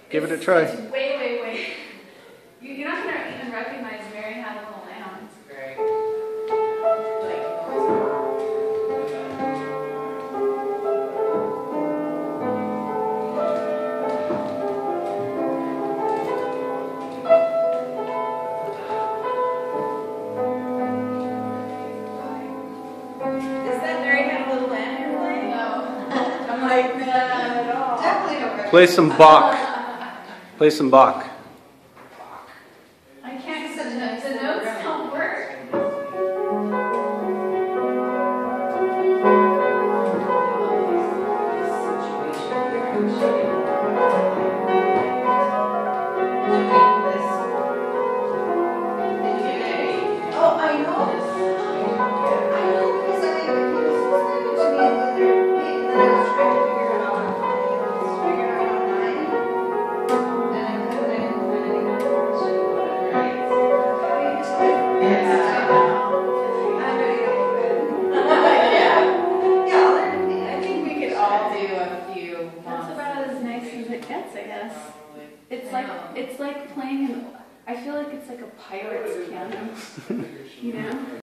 Give it a try. Wait. You're not going to even recognize Mary Had a Little Lamb. It's great. Is that Mary Had a Little Lamb you're playing? No. I'm like, no, not at all. Definitely don't recognize. Play some Bach. Play some Bach. I can't, the notes don't work. Oh, I know. I know because he was explaining to me the other week, and then I was trying to figure it out. I was figuring it out online, and I didn't find any information about it. How do you explain it? I'm ready to open. Yeah, I think we could all do a few. That's about as nice as it gets, I guess. It's like playing I feel like it's like a pirate's piano, you know?